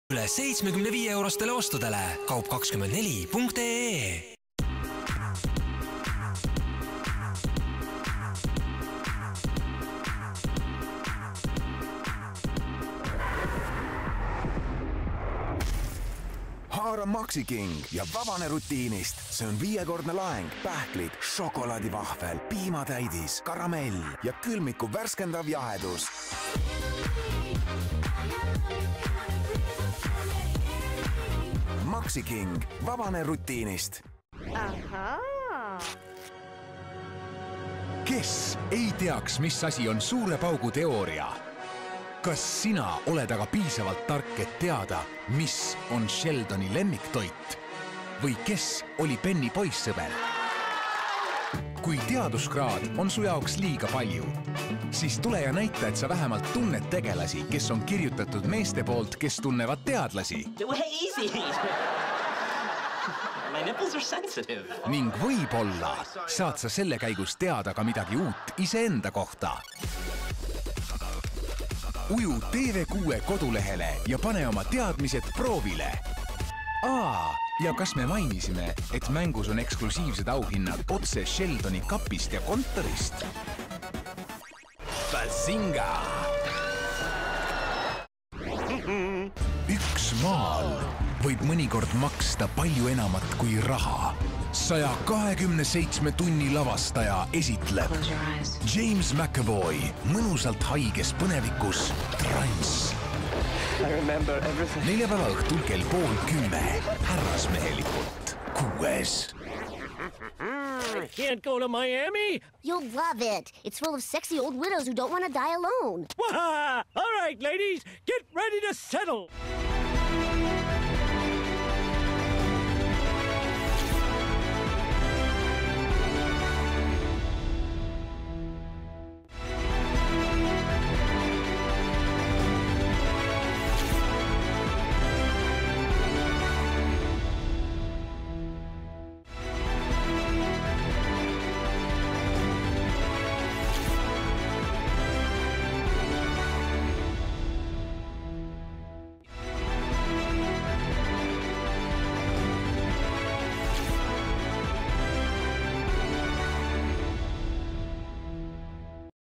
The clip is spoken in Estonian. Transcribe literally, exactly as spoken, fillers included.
üle seitsmekümne viie eurostele ostudele kaup kakskümmend neli punkt ee. Haara Maxi King ja vabane rutiinist. See on viiekordne laeng, pähklid, šokolaadivahvel, piimatäidis, karamell ja külmiku värskendav jahedus. Maxi King, vabane rutiinist. Ahaa. Kes ei teaks, mis asi on suure paugu teooria? Kas sina oled aga piisavalt tark, et teada, mis on Sheldoni lemmiktoit? Või kes oli Penny poissõber? Kui teaduskraad on su jaoks liiga palju, siis tule ja näita, et sa vähemalt tunned tegelasi, kes on kirjutatud meeste poolt, kes tunnevad teadlasi. Easy! My nipples are sensitive. Ning võib-olla saad sa selle käigus teada ka midagi uut iseenda kohta. Uju T V kuue kodulehele ja pane oma teadmised proovile. Aa, ja kas me mainisime, et mängus on eksklusiivsed auhinnad otse Sheldoni kapist ja kontorist? Bazinga! Üks maal võib mõnikord maksta palju enamat kui raha. saja kahekümne seitsme tunni lavastaja esitleb James McAvoy mõnusalt haiges põnevikus Trans. Neljapäeva õhtul kell pool kümme härrasmehelikult kuues. I can't go to Miami? You'll love it. It's full of sexy old widows who don't want to die alone. All right, ladies, get ready to settle.